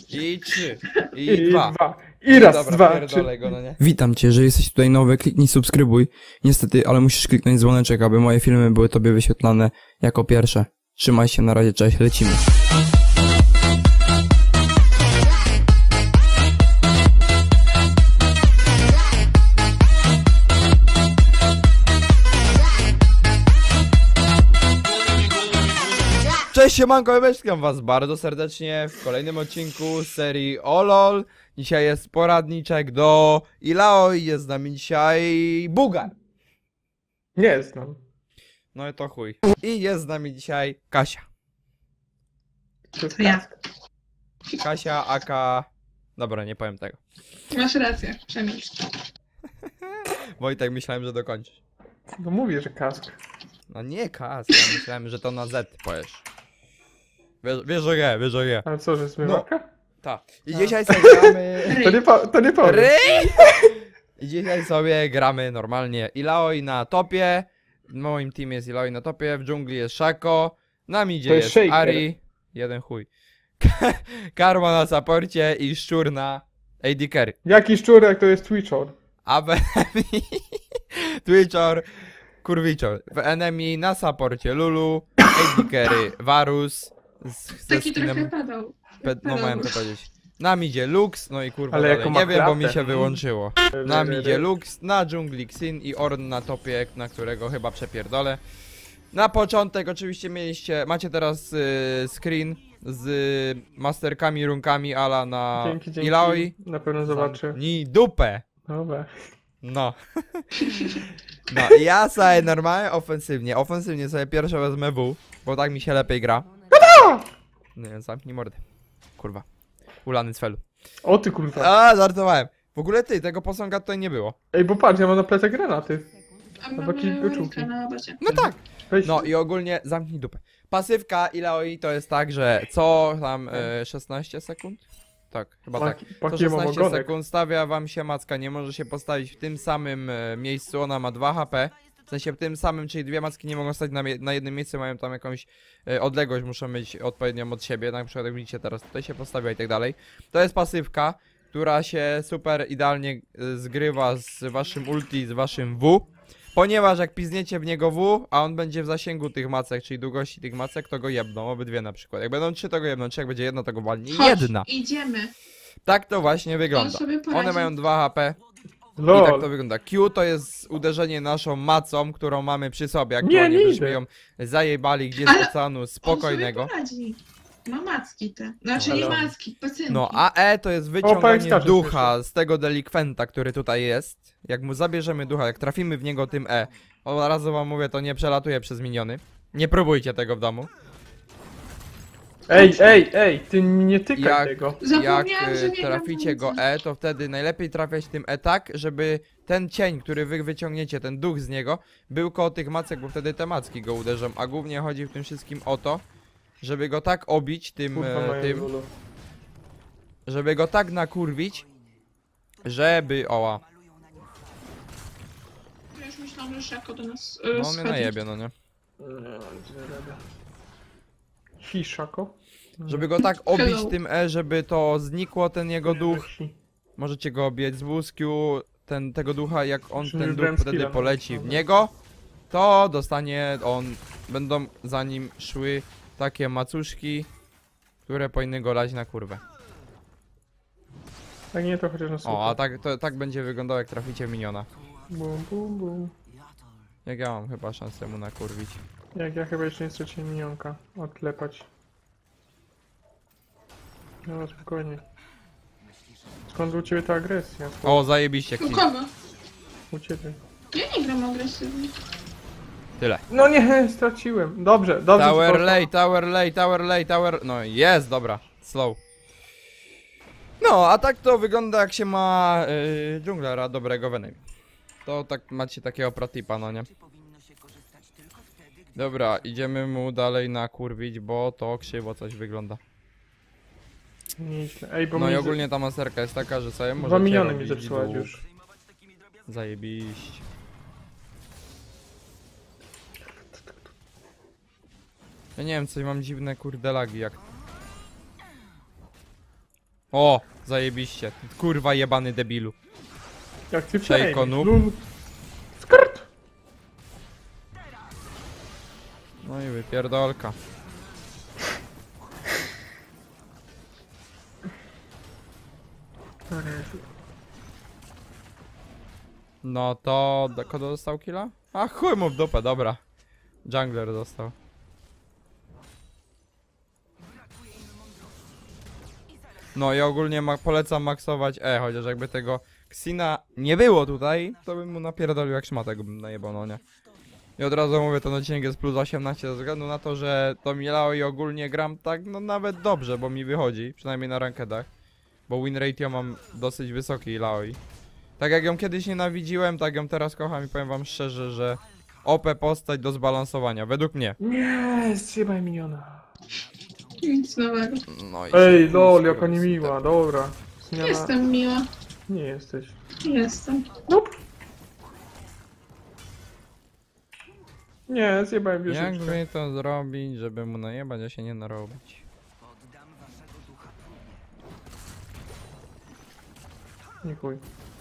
I 3. I I 2. dwa. I raz, Dobra, dwa, pierdolę go, no nie? Witam cię, że jesteś tutaj nowy, kliknij subskrybuj. Niestety, ale musisz kliknąć dzwoneczek, aby moje filmy były tobie wyświetlane jako pierwsze. Trzymaj się, na razie, cześć, lecimy. Cześć, siemanko, witam was bardzo serdecznie w kolejnym odcinku z serii O LOL. Dzisiaj jest poradniczek do Ilao i jest z nami dzisiaj Bugar. Nie znam. No i to chuj. I jest z nami dzisiaj Kasia. To jest To ja. kask. Kasia, aka... Dobra, nie powiem tego. Masz rację, przemilcz. Bo i tak myślałem, że dokończysz. No mówię, że kask. No nie Kas, ja myślałem, że to na Z powiesz. Wiesz, że nie, wiesz, że nie. Ale co, że zmywarka? Tak. I A. dzisiaj sobie gramy... To nie powiem. Ryj! I dzisiaj sobie gramy normalnie Illaoi na topie. W moim teamie jest Illaoi na topie, w dżungli jest Shaco, na midzie To jest jest Shaker. Ari. Jeden chuj. Karma na supporcie i szczur na AD carry. Jaki szczurek to jest Twitchor? A w enemy... Twitchor, kurwiczor. W enemy na supporcie Lulu, AD carry Varus. Ze Taki trochę skinem... padał. No miałem to powiedzieć. Na midzie Lux, no i kurwa Ale dalej. jako Nie wiem, bo mi maklatę. się wyłączyło. Na midzie Lux, na dżungli Xin i Ornn na topie, na którego chyba przepierdolę. Na początek oczywiście macie teraz screen z masterkami, runkami ala na Dzięki. Illaoi. Na pewno zobaczę. Zamknij dupę! Dobra. No. No i ja sobie normalnie ofensywnie sobie pierwsze wezmę W, bo tak mi się lepiej gra. Nie, zamknij mordę. Kurwa. Ulany z felu. O ty kurwa. A, żartowałem. W ogóle tego posąga tutaj nie było. Ej, bo patrz, ja mam na plecach granaty. A Albo jakieś mamy beczułki. łajka na obozie. No tak. Weź. No i ogólnie zamknij dupę. Pasywka Illaoi to jest tak, że co tam 16 sekund? Tak, chyba tak. Co Pakiem 16 ogonek. sekund stawia wam się macka, nie może się postawić w tym samym miejscu, ona ma 2 HP. W sensie w tym samym, czyli dwie macki nie mogą stać na jednym miejscu, mają tam jakąś odległość, muszą mieć odpowiednią od siebie, na przykład jak widzicie teraz tutaj się postawia i tak dalej. To jest pasywka, która się super idealnie zgrywa z waszym ulti, z waszym W. Ponieważ jak pizniecie w niego W, a on będzie w zasięgu tych macek, czyli długości tych macek, to go jebną, obydwie na przykład. Jak będą 3, to go jebną, czy jak będzie jedna, to go walnie Chodź, jedna. idziemy. Tak to właśnie On wygląda. sobie poradzi. One mają 2 HP i LOL. tak to wygląda. Q to jest uderzenie naszą macą, którą mamy przy sobie. Nie Aktualnie byśmy idę. ją zajebali gdzieś Ale z oceanu On spokojnego. sobie poradzi. Ma macki te. Znaczy No, nie ale- macki, pacynki. No, a E to jest powiem wyciąganie starszy ducha z tego delikwenta, który tutaj jest. Jak mu zabierzemy ducha, jak trafimy w niego tym E, od razu wam mówię, to nie przelatuje przez miniony. Nie próbujcie tego w domu. Ej, ty nie tykaj Jak- tego. Jak Zapomniałam, że nie gram traficie w go E, to wtedy najlepiej trafiać tym E tak, żeby ten cień, który wy wyciągniecie, ten duch z niego, był koło tych macek, bo wtedy te macki go uderzą. A głównie chodzi w tym wszystkim o to, żeby go tak obić tym, Kurwa mają tym, Lulu. żeby go tak nakurwić, żeby... Oła. Ja już myślałam, że Szako do nas No mnie schodzi. najebie, no nie? Hiszako? Żeby go tak obić Hello. tym E, żeby to znikło, ten jego duch. Możecie go obijać z wózkiu, tego ducha, jak on Czy ten nie duch brałem wtedy skilla, poleci no. w niego, to dostanie on, będą za nim szły takie macuszki, które powinny go lać na kurwę. Tak nie, to chociaż na słupę. O, a tak będzie wyglądało, jak traficie w miniona. Bum, bum, bum. Jak ja mam chyba szansę mu nakurwić. Jak ja chyba jeszcze nie straciłem minionka. Odklepać. No spokojnie. Skąd u ciebie ta agresja? O, zajebiście, U Kin. kogo? U ciebie. Ja nie gram agresywnie. Tyle. No nie, straciłem. Dobrze, dobrze. ci Tower poszło. lay, tower lay, tower lay, tower... No jest, dobra. Slow. No, a tak to wygląda, jak się ma dżunglera dobrego w enemy. To tak macie takiego protipa, no nie? Dobra, idziemy mu dalej nakurwić, bo to krzywo coś wygląda. Nieźle. Ej, bo No mi i ogólnie ta masterka jest taka, że sobie dwa możecie miniony mi robić zepsułaś dług. już. Zajebiście. Ja nie wiem, coś mam dziwne kurde lagi, jak... O, zajebiście. Ty kurwa jebany debilu. Jak ty Szejko, przejmiesz, noob. lul. Skrt! No i wypierdolka. No to... Kto dostał killa? A chuj mu w dupę, dobra. Jungler dostał. No i ogólnie polecam maksować chociaż jakby tego Xina nie było tutaj, to bym mu napierdolił jak szmatę, go bym najebał, no nie. I od razu mówię, ten odcinek jest plus 18 ze względu na to, że to Milao i ogólnie gram tak, no nawet dobrze, bo mi wychodzi, przynajmniej na rankedach. Bo win ratio mam dosyć wysoki Laoi. Tak jak ją kiedyś nienawidziłem, tak ją teraz kocham i powiem wam szczerze, że OP postać do zbalansowania, według mnie. Nie, zjebaj miniona. Nic nowego. No i Ej, się lol, chuj jaka skurwysyn niemiła, tepnął. dobra. Zmiana... Jestem miła. Nie jesteś. Jestem. Nope. Nie, zjebałem Jak wieżyczkę. mi to zrobić, żeby mu najebać, a się nie narobić? Nie chuj.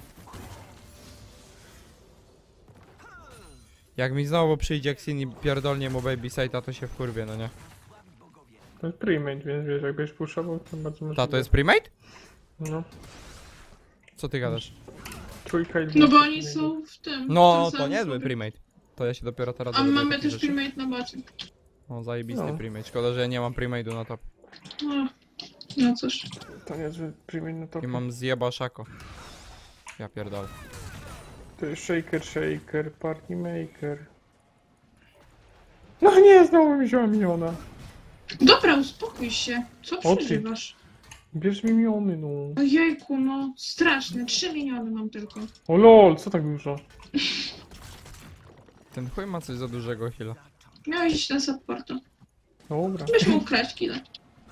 Jak mi znowu przyjdzie Xin i pierdolnie mu baby site'a, to się wkurwie, no nie? To jest premade, więc wiesz, jakbyś puszował, to bardzo możliwe. Ta, to jest premade? No. Co ty gadasz? Trójka i No dwójka bo oni premade. są w tym. No, tym to samym niezły sobie. premade. To ja się dopiero teraz A dowiaduję mamy takich też rzeczy. premade na bacie. No, zajebisty No. premade. Szkoda, że ja nie mam premade'u na top. No. No cóż. To niezły premade na I topie. mam zjeba szako. Ja pierdolę. To jest shaker, party maker. No nie, znowu mi wzięła miniona. Dobra, uspokój się. Co O ty. przeżywasz? Bierz mi miniony, no. Ojejku, no straszne. 3 miliony mam tylko. O lol, co tak dużo? Ten chuj ma coś za dużego heala. Miałeś iść na supporta. Dobra. Byś mógł kraść kile.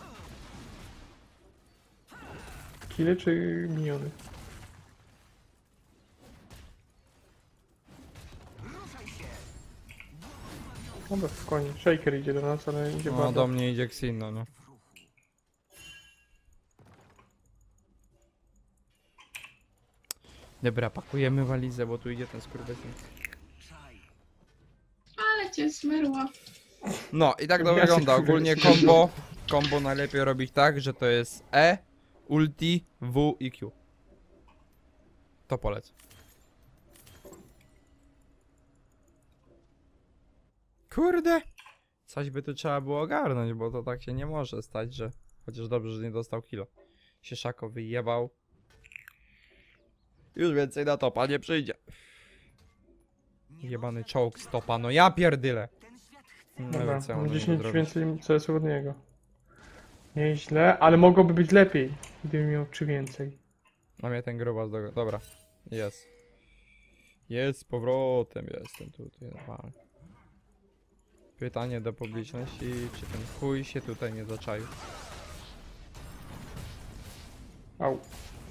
Kile czy miniony? Dobra, spokojnie. Shaker idzie do nas, ale idzie No, bardzo. do mnie idzie Xin, no nie? Dobra, pakujemy walizę, bo tu idzie ten skurwysyn. Ale cię zmyrła. No i tak to Ja wygląda. się Ogólnie wkurwię. combo najlepiej robić tak, że to jest E, ulti, W i Q. To polecam. Kurde! Coś by tu trzeba było ogarnąć, bo to tak się nie może stać, że... Chociaż dobrze, że nie dostał kilo. Się Szako wyjebał. Już więcej na topa nie przyjdzie. Jebany czołg stopa, no ja pierdyle. No Dobra, więc co ja mam mam 10 zrobić? więcej CS-ów od niego. Nieźle, ale mogłoby być lepiej, gdybym miał 3 więcej. Na mnie ten grubas do... Dobra. Jest. Jest z powrotem, jestem tutaj normalnie. Pytanie do publiczności, czy ten chuj się tutaj nie zaczaił? Au.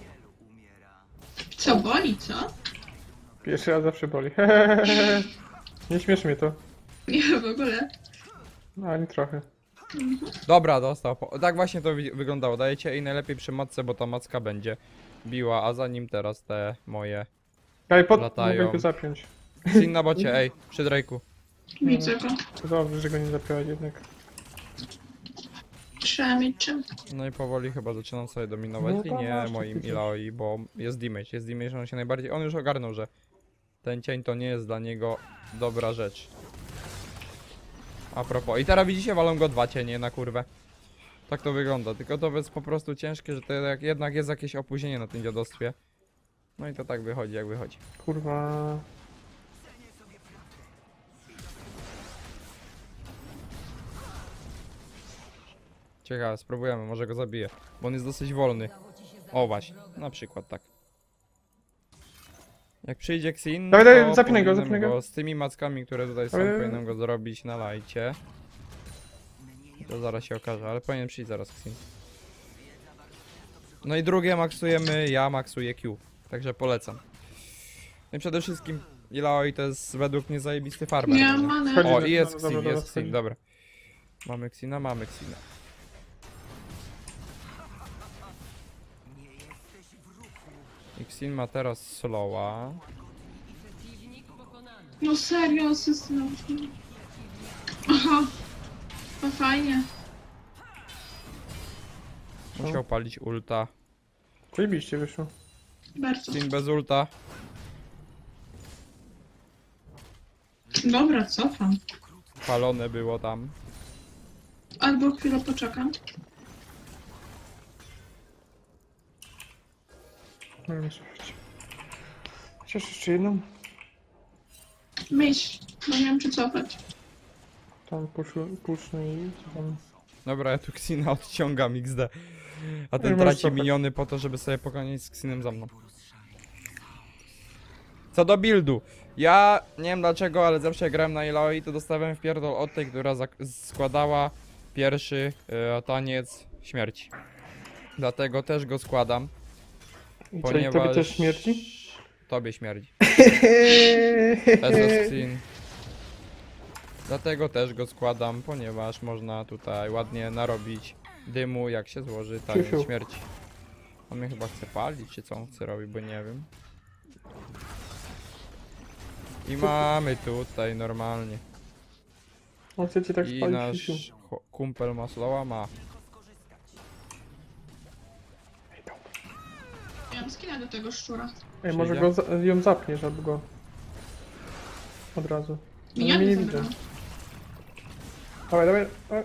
Co boli, co? Pierwszy raz zawsze boli. Nie śmieszy mnie to. Nie, w ogóle. No, ani trochę. Dobra, dostał. Tak właśnie to wyglądało. Dajecie jej najlepiej przy matce, bo ta macka będzie biła, a za nim teraz te moje. Ale Latają. mogę go zapiąć. Sin na bocie, ej, przy Drake'u. Widzę go. To dobrze, że go nie zapiąłeś jednak. Trzeba mieć czym. No i powoli chyba zaczynam sobie dominować No to linię masz, moim przecież. Ilaoi, bo jest damage, on się najbardziej... On już ogarnął, że ten cień to nie jest dla niego dobra rzecz. A propos, i teraz widzicie, walą go 2 cienie na kurwę. Tak to wygląda, tylko to jest po prostu ciężkie, że to jednak jest jakieś opóźnienie na tym dziadostwie. No i to tak wychodzi, jak wychodzi. Kurwa. Ciekawe, spróbujemy, może go zabiję, bo on jest dosyć wolny. O właśnie, na przykład tak. Jak przyjdzie Xin, Dawaj, dawaj, to zapnij go, powinienem zapnij go. z tymi mackami, które tutaj są, Dawaj, dawaj. powinienem go zrobić na lajcie. To zaraz się okaże, ale powinien przyjść zaraz Xin. No i drugie maksujemy, ja maksuję Q, także polecam. No i przede wszystkim Ilaoi to jest według mnie zajebisty farmer. Miałam no nie? manę. O, Chodzi, i jest dobra, Xin, dobra, jest Xin, chodzi. dobra. Mamy Xina, mamy Xina. Xin ma teraz slowa. No serio, system. Aha. To fajnie. Musiał palić ulta. Zajebiście wyszło. Bardzo. Xin bez ulta. Dobra, cofam. Palone było tam. Albo chwilę poczekam. No nie słuchajcie. Chociaż jeszcze jedną. Myśl, bo nie wiem czy cofać. Tam pusznę i co tam. Dobra, ja tu Xina odciągam XD. A Nie ten możesz traci cofać. miniony po to, żeby sobie pokonać z Xinem za mną. Co do buildu. Ja nie wiem dlaczego, ale zawsze jak grałem na Iloi, to dostawałem w pierdol od tej, która składała pierwszy taniec śmierci. Dlatego też go składam. I co, i tobie też śmierci? Tobie śmierdzi. Assassin. Dlatego też go składam, ponieważ można tutaj ładnie narobić dymu, jak się złoży taniec Siusiu. śmierci. On mnie chyba chce palić, czy co on chce robić, bo nie wiem. I mamy tutaj normalnie. On chce cię tak I spalić, nasz Siusiu. kumpel Maslowa ma. Ja mam skina do tego szczura. Ej, może Przyjdzie? go ją zapniesz, albo go... Od razu. No, Ja mnie nie nie widzę. Dawaj, dawaj, dawaj.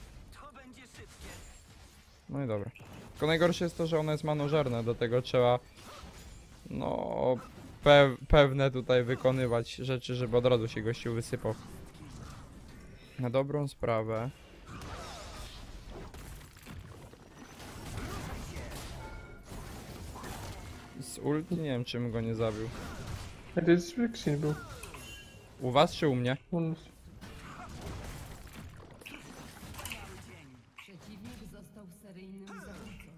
No i dobra. Tylko najgorsze jest to, że ona jest manożerna, do tego trzeba no pewne tutaj wykonywać rzeczy, żeby od razu się gościu wysypał. Na dobrą sprawę. Z ulti nie wiem czym go nie zabił. Ej, to jest Xin był. U was czy u mnie? On... Przeciwnik został seryjnym zabójcą.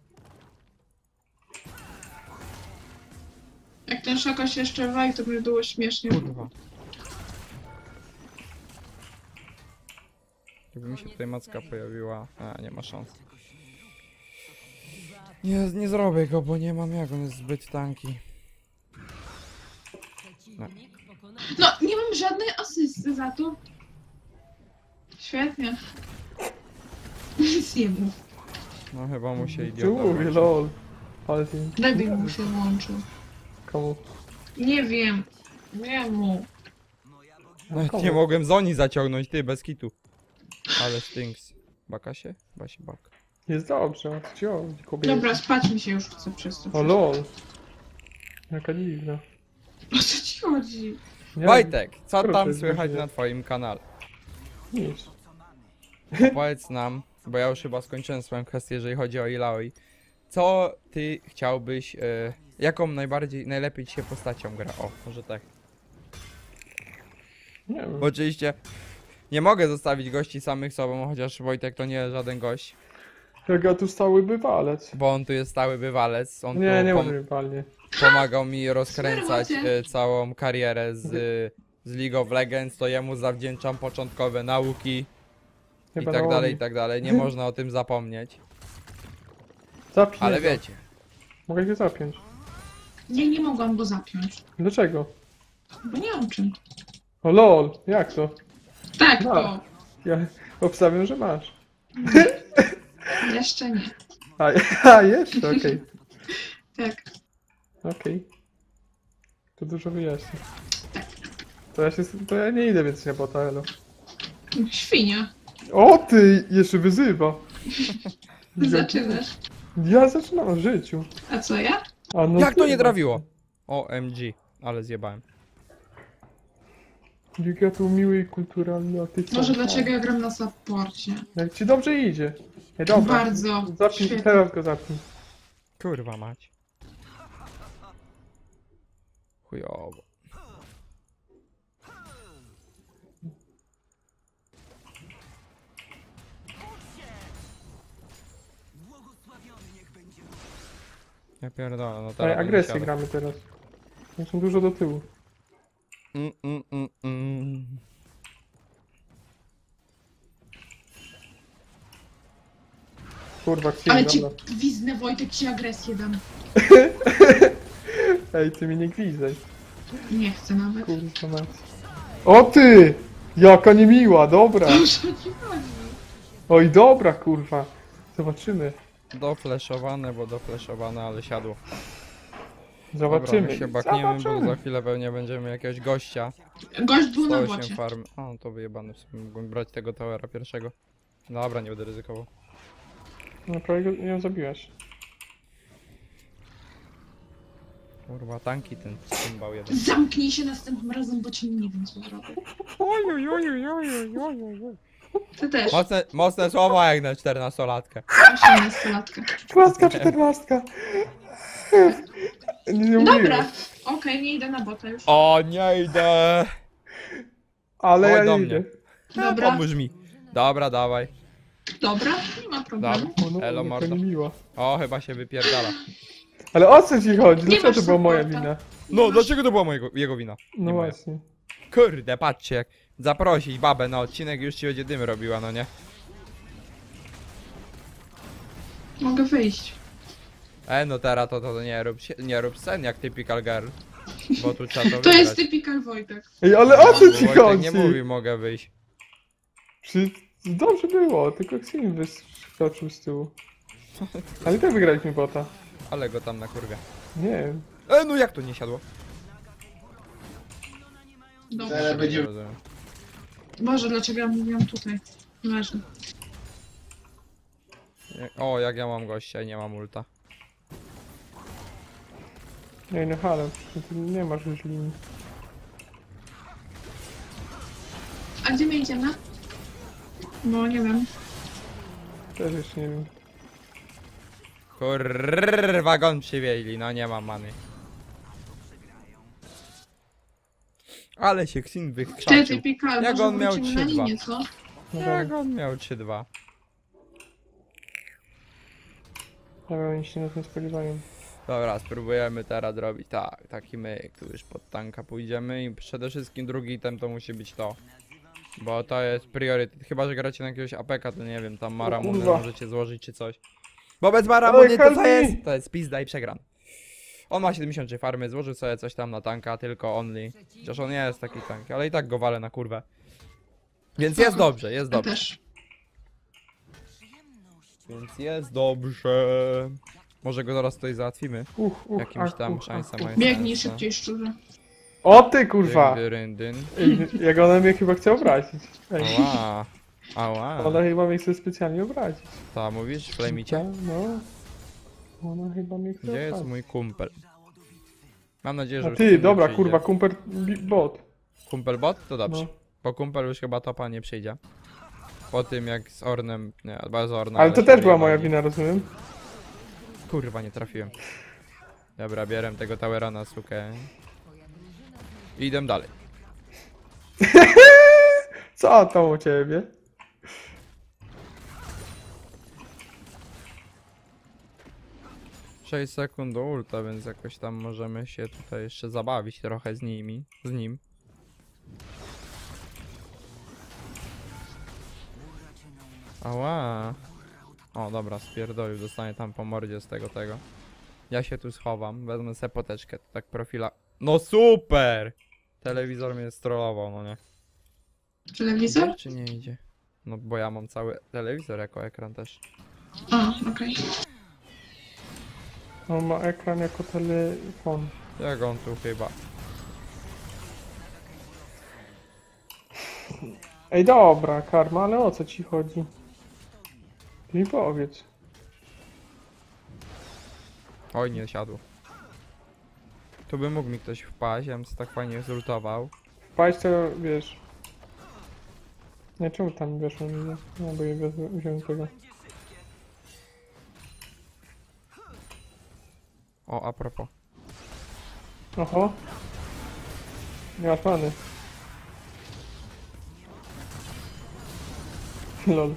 Jak ten szaka się jeszcze wali, to by było śmiesznie. Kurwa. Jakby mi się tutaj macka pojawiła. A, nie ma szans. Nie zrobię go, bo nie mam jak, on jest zbyt tanki. Przeciwnik pokonany. No, nie mam żadnej asysty za to. Świetnie. Nic nie mów. No chyba mu się Ty idiota mówię, włączył. lol. Ale ty... Debil mu się włączył. Komu? Nie wiem. Nie mu. Nawet nie mogłem Zoni zaciągnąć, ty, bez kitu. Ale stinks. Baka się? Basi bak. Jest dobrze, a co ci chodzi, kobieta? Dobra, spać mi się już chce przez to. O lol. Jaka dziwna. O co ci chodzi? Nie, Wojtek, co proszę, tam słychać proszę. na twoim kanale? Nic. Powiedz nam, bo ja już chyba skończyłem swoją kwestię, jeżeli chodzi o Ilaoi. Co ty chciałbyś, jaką najlepiej ci się postacią gra? O, może tak. Nie wiem. Bo oczywiście nie mogę zostawić gości samych sobą, chociaż Wojtek to nie jest żaden gość. Jak ja tu stały bywalec. Bo on tu jest stały bywalec, on Nie, tu nie może bywalnie. pomagał mi rozkręcać Smerwocie. całą karierę z League of Legends, to jemu zawdzięczam początkowe nauki i Chyba tak na dalej, i ładnie. tak dalej. Nie można o tym zapomnieć, Zapnij ale go. wiecie. Mogę cię zapiąć. Nie mogłam go zapiąć. Dlaczego? Bo nie mam czym. O lol, jak to? Tak, No. to. Ja obstawiam, że masz. Jeszcze nie. A jeszcze? Okej. Tak. Okej. To dużo wyjaśni. To ja nie idę więcej na bota, elo. Świnia. O ty! Jeszcze wyzywa. Zaczynasz. Ja zaczynam w życiu. A co ja? A no Jak to ty, nie trafiło? OMG, ale zjebałem. Jak ja tu miły i kulturalny, a ty co? Może dlaczego ja gram na supporcie? Jak ci dobrze idzie. Ej, dobra. Bardzo. Zapnij, Świetnie. teraz go zapnij. Kurwa mać. Chujowo. Ja pierdolę, no Ej, teraz agresję będę siadał. gramy teraz. Ja są dużo do tyłu. Mm, mm, mm, mm. Kurwa, księg, Ale ci dobra. gwiznę, Wojtek, ci agresję dam. Ej, ty mi nie gwizdaj. Nie chcę nawet. Kurwa mać. O ty! Jaka niemiła, dobra. O co ci chodzi? Oj, dobra, kurwa. Zobaczymy. Dofleszowane, bo dofleszowane, ale siadło. Zobaczymy. Dobra, my się bakniemy, bo za chwilę pewnie będziemy jakiegoś gościa. Gość był na 108 bocie. farm. O, to wyjebane, w sumie mógłbym brać tego towera pierwszego. Dobra, nie będę ryzykował. No prawie ją zabiłeś. Kurwa, tanki ten cymbał jeden. Zamknij się następnym razem, bo ci nie wiem co zrobię. Ty też. Mocne słowa jak na 14-latkę. 18-latka. Klaska 14. Nie mówiłem. Dobra. Okej, nie idę na bota już. O, nie idę! Ale Chodź ja do nie mnie. idę. Dobra. Pomóż mi. Dobra, dawaj. Dobra, nie ma problemu. O, no, Elo, jaka mordo. niemiła. O, chyba się wypierdala. Ale o co ci chodzi? Nie Dlaczego masz to była moja supporta. wina? No, dlaczego to była jego wina? No Nie moja. właśnie. Kurde, patrzcie, jak zaprosić babę na odcinek, już ci będzie dym robiła, no nie? Mogę wyjść. No teraz to nie rób scen jak typical girl. Bo tu trzeba to To wygrać. jest typical Wojtek. Ej, ale o co Bo ci Wojtek chodzi? nie mówi, mogę wyjść. Dobrze było, tylko Xin wyskoczył z tyłu. Ale i tak wygraliśmy bota. Ale go tam na kurwę. Nie wiem. No jak to nie siadło? Dobrze. Nie rozumiem. Boże, dlaczego ja mówiłam tutaj? Leży. O, jak ja mam gościa i nie mam ulta. Nie, no halo, ty nie masz już linii. A gdzie my idziemy? Bo nie wiem. Też jeszcze nie wiem. Kurwa, gon przywieźli, no nie mam many. Ale się Xin Ty, wykrzaczył. typical, Jak może on miał wrócimy na 3-2? linię, co? No Jak on miał 3-2. dobra, oni się na tym spodziewają. Dobra, spróbujemy teraz zrobić tak, taki myk, tu już pod tanka pójdziemy i przede wszystkim drugi item to musi być to. Bo to jest priorytet, chyba że gracie na jakiegoś APK, to nie wiem, tam Maramuny kurwa. możecie złożyć czy coś. Bo bez Maramuny to co help jest? me! To jest pizda i przegran. On ma 73 farmy, złożył sobie coś tam na tanka, tylko only. Chociaż on nie jest taki tank, ale i tak go walę na kurwę. Więc jest dobrze, jest Ja dobrze. też. Więc jest dobrze. Może go zaraz tutaj załatwimy. Jakimś tam szansem. Biegnij szybciej, szczurze. O ty kurwa! Ryndyn. Ej, jak ona mnie chyba chce obrazić. Ej, Ała. Ała. ona chyba mnie chce specjalnie obrazić. To mówisz, flamicie? No. Ona chyba mnie chce Gdzie jest obrazić. mój kumpel? Mam nadzieję, że A już ty, tu nie dobra, przyjdzie. kurwa, kumpel bot. Kumpel bot? To dobrze. No. Bo kumpel już chyba topa nie przyjdzie. Po tym jak z Ornem... Nie, chyba z Ornem. Ale to się też była moja wyjebali. wina, rozumiem? Kurwa, nie trafiłem. Dobra, bierem tego towera na sukę. I idę dalej. Co tam u ciebie? Sześć sekund do ulta, więc jakoś tam możemy się tutaj jeszcze zabawić trochę z nim. Ała. O, dobra, spierdolił, dostanie tam po mordzie z tego. Ja się tu schowam, wezmę sobie poteczkę, tak profila. No super! Telewizor mnie strollował, no nie. Telewizor? Idzie czy nie idzie? No bo ja mam cały telewizor jako ekran też. O, okej. On ma ekran jako telefon. Jak on tu chyba. Ej, dobra, Karma, ale o co ci chodzi? Ty mi powiedz. Oj, nie siadło. Tu by mógł mi ktoś wpaść, ja bym tak fajnie zultował. Paść to, wiesz... Nie, czemu tam weszło mi? No, bo je wziąłem tego. O, a propos. Oho. Nie masz many. Lol.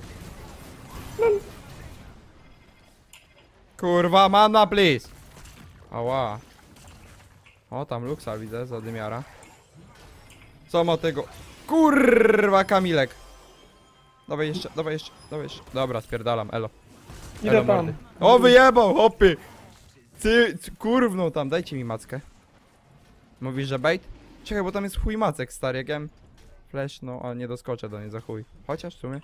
Kurwa, mana, please! Ała. O, tam Luxa widzę, zadymiara. Co ma tego? Kurwa, Kamilek! Dawaj jeszcze. Dobra, spierdalam, elo. Idę tam. mordy. O, wyjebał, hopy! Ty, kurwną tam, dajcie mi mackę. Mówisz, że bait? Czekaj, bo tam jest chuj macek, stary, jak ja mam flash, no, ale nie doskoczę do niej za chuj. Chociaż w sumie.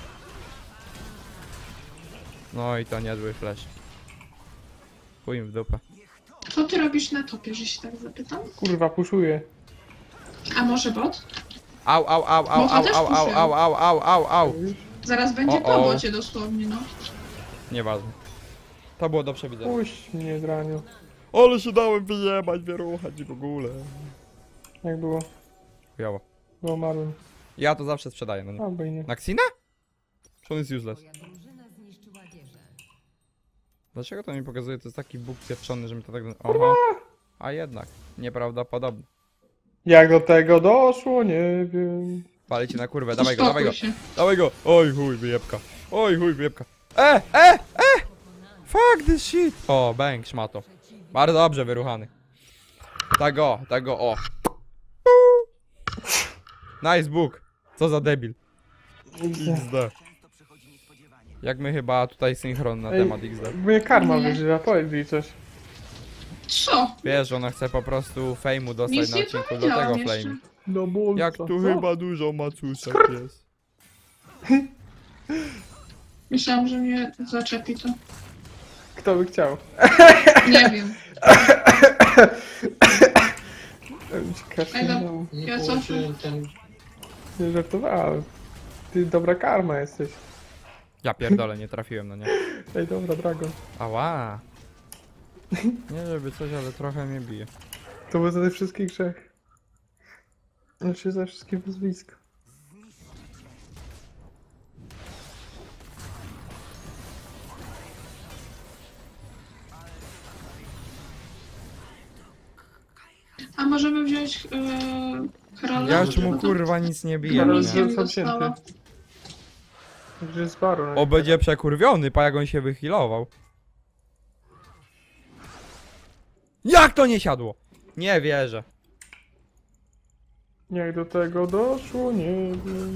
No i to niezły flash. Chuj im w dupę. Co ty robisz na topie, że się tak zapytam? Kurwa, puszuję. A może bot? Au, au, au, au, Może au, też au, au, puszczę. au, au, au, au, au. Zaraz będzie O, po o. bocie dosłownie, no. Nieważne. To było do przewidzenia. Puść mnie, Draniu. Ale się dałem wyjebać, wyruchać w ogóle. Jak było? Chujowo. Bo umarłem. Ja to zawsze sprzedaję, no nie. Albo i nie. Na Xinę? Czy on jest useless? Twoja drużyna zniszczyła wieżę. Dlaczego to mi pokazuje? To jest taki bóg pieprzony, że mi to tak... Oho. A jednak. Nieprawdopodobne. Jak do tego doszło, nie wiem. Pali ci na kurwę, dawaj go, dawaj go. Uspokój się. Dawaj go! Oj chuj, wyjebka. Oj chuj, wyjebka. Fuck this shit! O, bang, szmato. Bardzo dobrze wyruchany. Tak go, o. Nice book. Co za debil. XD. Jak my chyba tutaj synchron na Ej, temat XD. Mnie karma Nie. wyżywa, powiedz mi coś. Co? Wiesz, ona chce po prostu fejmu dostać Nic na nie odcinku, powiedziałam dlatego jeszcze. flame. No bo Jak co? tu Co? chyba dużo macuszek jest. Myślałam, że mnie zaczepi to. Kto by chciał? Nie wiem. Ej, no, ja co? Nie żartowałem. Ty dobra karma jesteś. Ja pierdolę, nie trafiłem, no nie. Ej, dobra, Dragon. Ała. Nie żeby coś, ale trochę mnie bije. To było za tych wszystkich grzech. Znaczy za wszystkie wyzwiska. A możemy wziąć Karola? Ja już mu kurwa nic nie biję, no Ale nie. Misja mi są została. cięte. Także jest baru. O, będzie przekurwiony, pa jak on się wyhealował. Jak to nie siadło? Nie wierzę. Jak do tego doszło, nie wiem.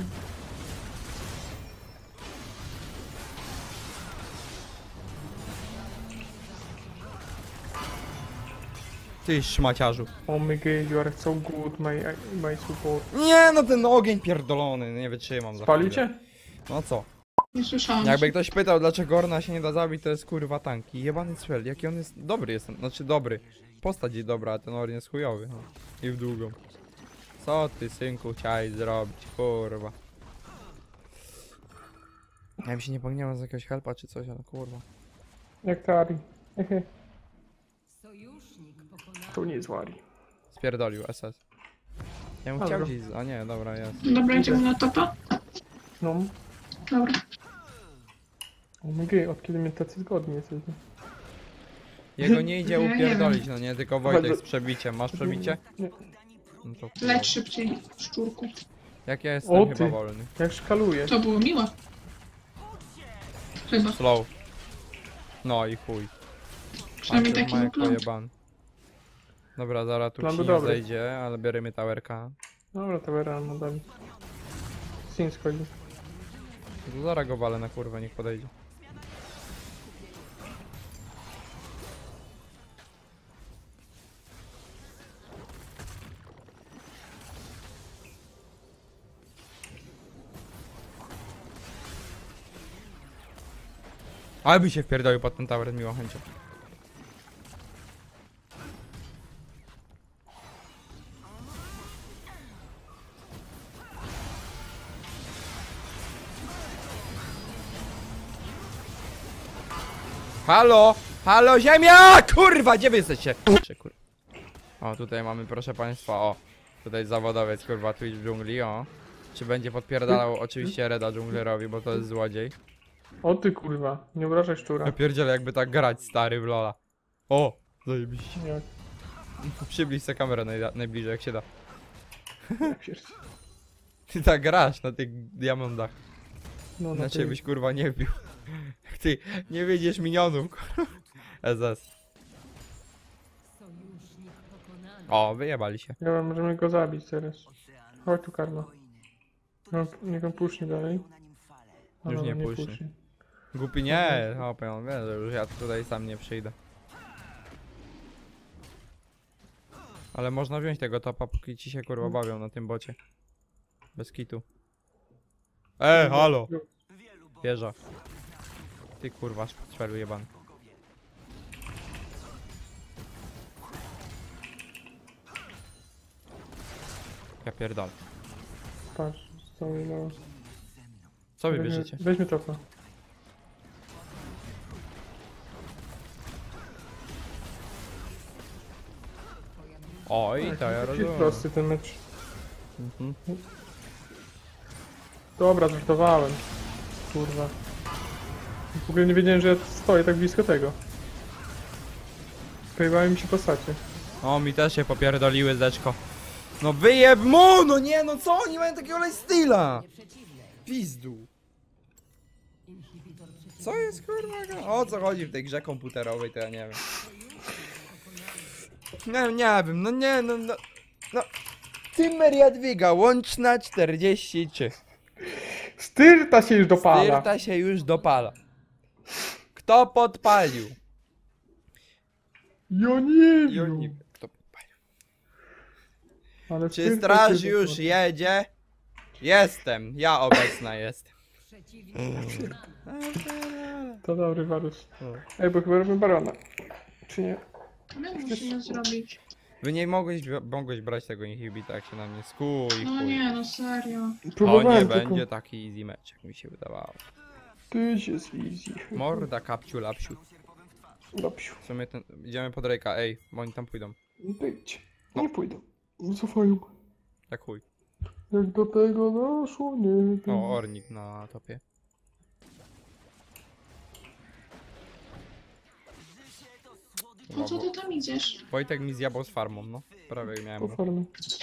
Ty szmaciarzu. Oh my god, you are so good, my support. Nie no, ten ogień pierdolony, nie wytrzymam. za chwilę. Spalicie? No co? Nie słyszałam. Jakby ktoś pytał, dlaczego Orna się nie da zabić, to jest kurwa tanki. Jebany cwel, jaki on jest dobry jest, znaczy dobry. Postać jest dobra, a ten Orn jest chujowy. No. I w długą. Co ty, synku, chciałeś zrobić, kurwa. Ja bym się nie pogniewał z jakiegoś helpa czy coś, ale kurwa. Jak Tari. Hehe, Sojusznik pokonany. to nie jest Wari. Spierdolił SS. Ja bym Dobra. chciał gdzieś... A nie, dobra, jest. Dobra, idziemy na topa? No. Dobra. Oh my god, od kiedy my tacy zgodni jesteśmy? Jego nie idzie Ja nie upierdolić, no nie, tylko Wojtek z przebiciem. Masz przebicie? Nie. No to kurwa. Leć szybciej, szczurku. Jak ja jestem O, chyba ty. wolny. Jak szkaluje. To było miłe. Chyba. Slow. No i chuj. Przynajmniej Michael taki ma był jak plan. pojeban. Dobra, zaraz tu Plan ci był nie dobry. zejdzie, ale bierzemy towerka. Dobra, to rano dali. Sin schodzi. To zaraz go walę na kurwę, niech podejdzie. Ale by się wpierdolił pod ten tower z miłą chęcią. Halo! Halo ziemia! Kurwa, gdzie wy jesteście? Kurwa. O, tutaj mamy, proszę państwa, o. Tutaj zawodowiec, kurwa, Twitch w dżungli, o. Czy będzie podpierdalał oczywiście Reda dżunglerowi, bo to jest złodziej. O ty kurwa, nie obrażaj szczura. Ja pierdzielę, jakby tak grać, stary, w Lola. O! Zajebiście. Jak? Przybliż se kamerę najbliżej, jak się da. Jak się... Ty tak grasz na tych diamondach. No, Na no ciebie byś kurwa nie wbił. Ty nie wiedziesz minionów, kurwa. SS. Sojusznik pokonany. O, wyjebali się. Ja możemy go zabić teraz. Chodź tu karma. No, niech on pusznie dalej. A, Już dobra, nie pusznie. Głupi nie, hopie, on wie, że już ja tutaj sam nie przyjdę. Ale można wziąć tego topa, póki ci się kurwa bawią na tym bocie. Bez kitu. Halo! Wieża. Ty kurwa, szpelu jebany. Ja pierdolę. Patrz, co mi no... Co wy bierzecie? Weźmy topa. Oj, to ja Taki rozumiem. prosty ten mecz. Mhm. Dobra, żartowałem. Kurwa. W ogóle nie wiedziałem, że ja stoję tak blisko tego. Pojebały mi się postacie. O, mi też się popierdoliły zdeczko. No wyjeb mu! No nie, no co? Oni mają takiego lifestyla! Pizdu. Co jest kurwa? O co chodzi w tej grze komputerowej, to ja nie wiem. Nie wiem, no nie, no. Timmer Jadwiga, łączna 43. Styrta się już dopala. Styrta się już dopala. Kto podpalił? Ja nie Jonik. wiem. Kto podpalił? Ale Czy styrta straż się już dopala. jedzie? Jestem, ja obecna jestem. Przeciwnik To dobry Warus. O. Ej, bo chyba robimy barona. Czy nie? My musimy zrobić. Wy nie mogłeś brać tego inhibita, jak się na mnie skuj, No chuj. nie, no serio. To nie Próbowałem tylko. będzie taki easy mecz, jak mi się wydawało. Ty się easy. Morda, kapciu, lapsiu. Dobrze. W sumie idziemy pod Rejka, ej, bo oni tam pójdą. Wyjdź. Nie pójdą. Cofają. Jak chuj. Jak do tego doszło, nie wiem. O, Ornik na topie. Po co ty tam idziesz? Wojtek mi zjabał z farmą, no. Prawie miałem Po go. farmie.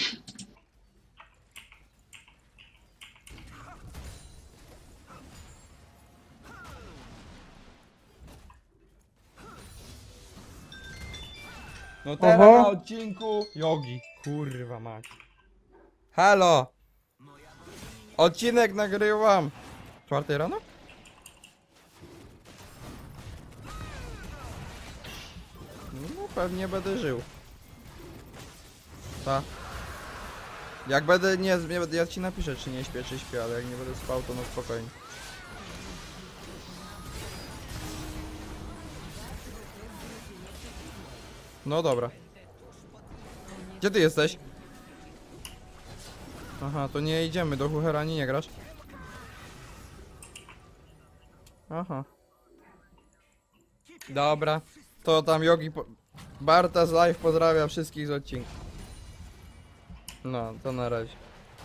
No teraz Oho. na odcinku Jogi. Kurwa mać. Halo! Odcinek nagrywam. 4 rano? No pewnie będę żył. Ta. Jak będę, nie, ja ci napiszę czy nie śpię, czy śpię, ale jak nie będę spał to no spokojnie. No dobra. Gdzie ty jesteś? Aha, to nie idziemy do Huchera, ani nie grasz? Aha. Dobra. To tam Jogi... Barta z live pozdrawia wszystkich z odcinka. No, to na razie.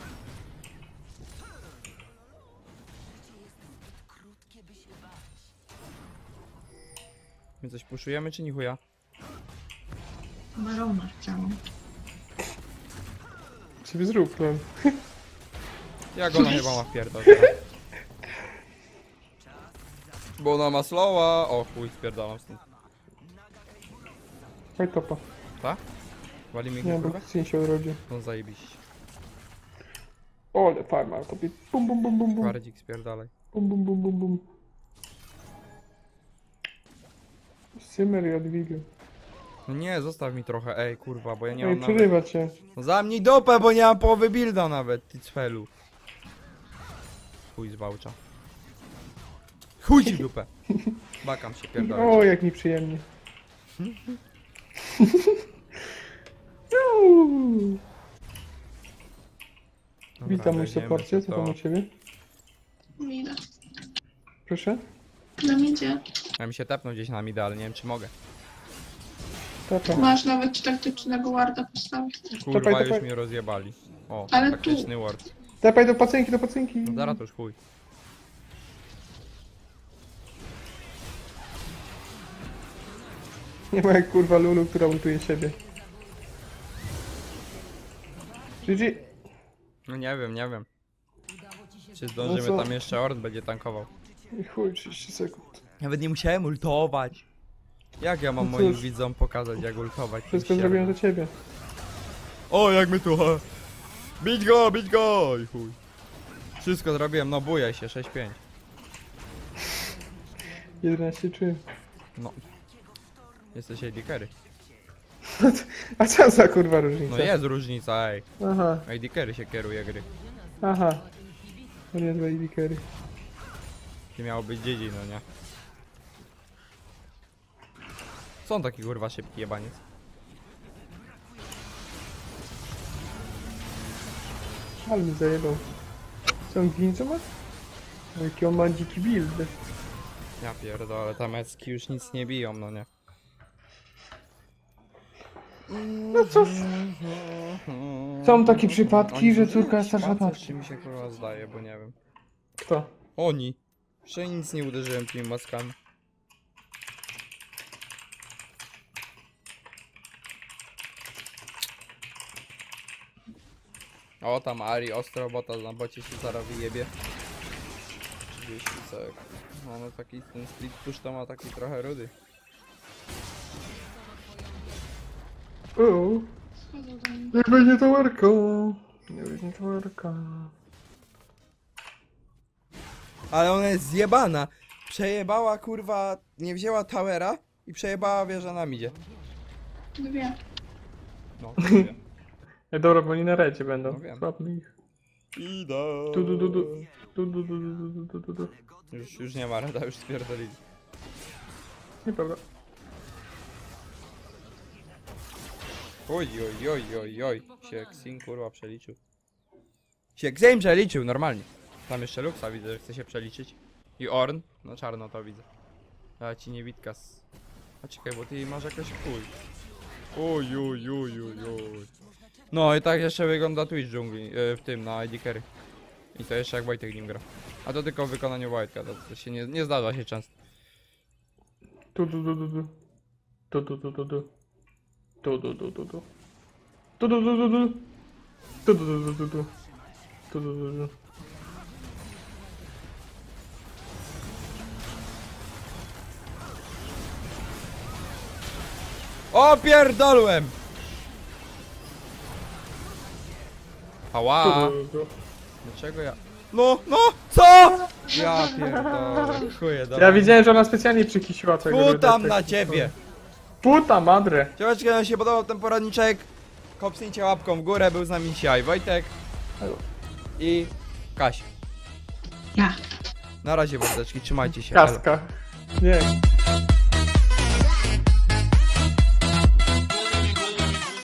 My coś puszujemy czy nie chuja? Barona chciałam. Sobie zrób plan. Jak ona chyba ma wpierdol. Bo ona ma slowa. O chuj, spierdalam stąd. Daj topa. Tak? Wali mi Nie, bo kurwa? syn się odrodzi. No zajebiście. Ole, farma, tobie. Bum, bum, bum, bum, bum. Twardzik spierdalaj. Bum, bum, bum, bum, bum. Simmer Jadwiga. No nie, zostaw mi trochę, ej kurwa, bo ja nie Ej, mam nawet... przerywa cię. No zamknij dupę, bo nie mam połowy builda nawet, ty cfelu. Chuj z wałcza. Chuj ci w dupę. Bakam się O, pierdolę. jak mi przyjemnie. Dobra, Witam mój weźmiemy supporcie, sobie co tam to. u ciebie? Mida. Proszę? Nam idzie. Ja mi się tepnął gdzieś na mida, ale nie wiem czy mogę. Tapa. Masz nawet taktycznego warda postawić. Kurwa, Tepaj, już tepaj. mnie rozjebali. O, Ale taktyczny ward. Tepaj do pacynki, do pacynki. No zaraz to już chuj. Nie ma jak kurwa Lulu, która ultuje siebie. GG. No nie wiem, nie wiem. udało ci się Czy zdążymy No co? tam jeszcze Ord będzie tankował. I chuj, 30 sekund. Nawet nie musiałem ultować. Jak ja mam No moim cóż. widzom pokazać jak ultować? Wszystko zrobiłem dla ciebie. O, jak my tu, ha. Bić go i chuj. Wszystko zrobiłem, no bujaj się, 6-5. 11 czy? No. Jesteś AD carry. A co za kurwa różnica? No jest różnica, ej. Aha, AD carry się kieruje gry. aha. To nie jest Baby Carry. Nie miało być dziedzin, no nie? Co on taki kurwa szybki jebaniec? Ale mi zajebał. Co on glińca ma? O, jaki on ma dziki build. Ja pierdolę, te mecki już nic nie biją, no nie? No co? Są takie przypadki, że córka jest starsza od matki. Czy mi się kurwa zdaje, bo nie wiem. Kto? Oni. Jeszcze nic nie uderzyłem tymi maskami. O, tam Ari, ostro bota na bocie się zaraz wyjebie. 30 sekund. No taki ten split push to ma taki trochę rudy. Schodzą do mnie. Nie będzie to warka. Nie będzie to warka. Ale ona jest zjebana. Przejebała kurwa, nie wzięła towera i przejebała wieża na midzie. Dwie. No, wiem. Ej, dobra, bo oni na recie No będą. wiem. Słabny ich. Idę. Tu, tu, tu, tu. Tu, tu, tu, tu, tu, tu, tu, tu. Już nie ma rada, już spierdolili. Nieprawda. Oj, oj, oj, oj, oj. Się Xin kurwa przeliczył. Się Xin przeliczył, normalnie. Tam jeszcze Luxa widzę, że chce się przeliczyć. I Orn. No czarno to widzę. Ja ci nie witka z... A czekaj, bo ty masz jakoś chuj. Oj, oj, oj, oj, oj. No i tak jeszcze wygląda Twitch dżungli, w tym, na ID Carry. I to jeszcze jak Wojtek nim gra. A to tylko w wykonaniu Wojtka, to się nie zdarza się często. Tu, tu, tu, tu, tu. Tu, tu, tu, tu, tu. Tu, tu, tu, tu, tu. Tu, tu, tu, tu, tu. Tu, tu, tu, tu, tu, tu. Tu, tu, tu, tu. O, pierdolłem! Ała! Tu, tu, tu, tu. Dlaczego ja... No, no! Co?! Ja pierdolę, chuje, dobra. Ja widziałem, że ona specjalnie przykisiła tego. Putam na ciebie! Puta madre. Ciążkę, nam się podobał ten poradniczek. Kopsnijcie łapką w górę, był z nami dzisiaj Wojtek i Kaś. Ja. Na razie, mordeczki, trzymajcie się. elo. Kaska. Nie.